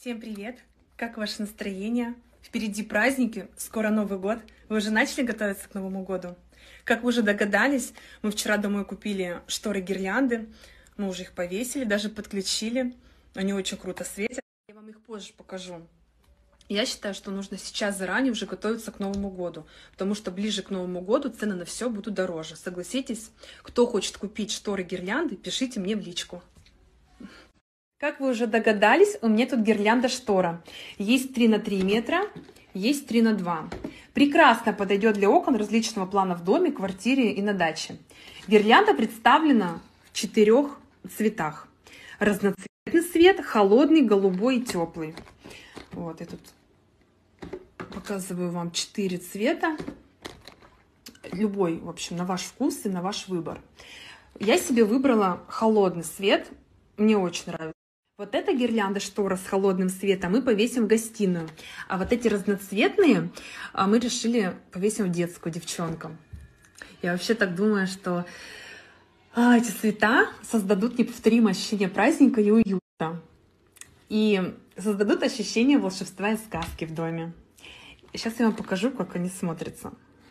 Всем привет! Как ваше настроение? Впереди праздники, скоро Новый год. Вы уже начали готовиться к Новому году? Как вы уже догадались, мы вчера домой купили шторы-гирлянды. Мы уже их повесили, даже подключили. Они очень круто светят. Я вам их позже покажу. Я считаю, что нужно сейчас заранее уже готовиться к Новому году, потому что ближе к Новому году цены на все будут дороже. Согласитесь? Кто хочет купить шторы-гирлянды, пишите мне в личку. Как вы уже догадались, у меня тут гирлянда штора. Есть 3 на 3 метра, есть 3 на 2. Прекрасно подойдет для окон различного плана в доме, квартире и на даче. Гирлянда представлена в 4 цветах. Разноцветный свет, холодный, голубой и теплый. Вот я тут показываю вам 4 цвета. Любой, в общем, на ваш вкус и на ваш выбор. Я себе выбрала холодный свет. Мне очень нравится. Вот эта гирлянда штора с холодным светом мы повесим в гостиную. А вот эти разноцветные мы решили повесим в детскую девчонкам. Я вообще так думаю, что эти цвета создадут неповторимое ощущение праздника и уюта. И создадут ощущение волшебства и сказки в доме. Сейчас я вам покажу, как они смотрятся.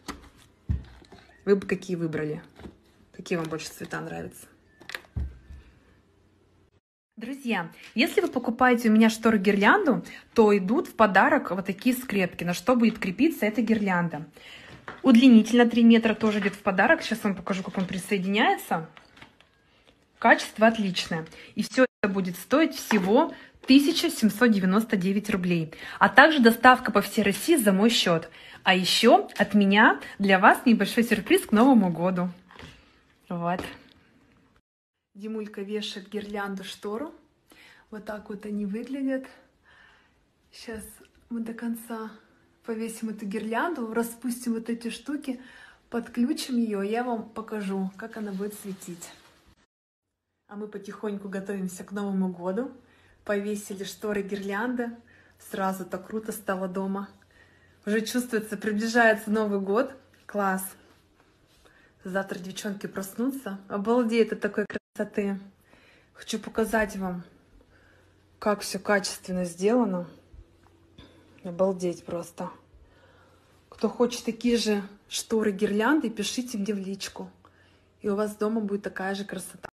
Вы бы какие выбрали? Какие вам больше цвета нравятся? Друзья, если вы покупаете у меня штору-гирлянду, то идут в подарок вот такие скрепки, на что будет крепиться эта гирлянда. Удлинитель на 3 метра тоже идет в подарок. Сейчас вам покажу, как он присоединяется. Качество отличное. И все это будет стоить всего 1799 рублей. А также доставка по всей России за мой счет. А еще от меня для вас небольшой сюрприз к Новому году. Вот. Димулька вешает гирлянду штору. Вот так вот они выглядят. Сейчас мы до конца повесим эту гирлянду, распустим вот эти штуки, подключим ее, и я вам покажу, как она будет светить. А мы потихоньку готовимся к Новому году. Повесили шторы гирлянды. Сразу так круто стало дома. Уже чувствуется, приближается Новый год. Класс! Завтра девчонки проснутся. Обалдеть, это такой красоты. Хочу показать вам, как все качественно сделано. Обалдеть просто. Кто хочет такие же шторы, гирлянды, пишите мне в личку. И у вас дома будет такая же красота.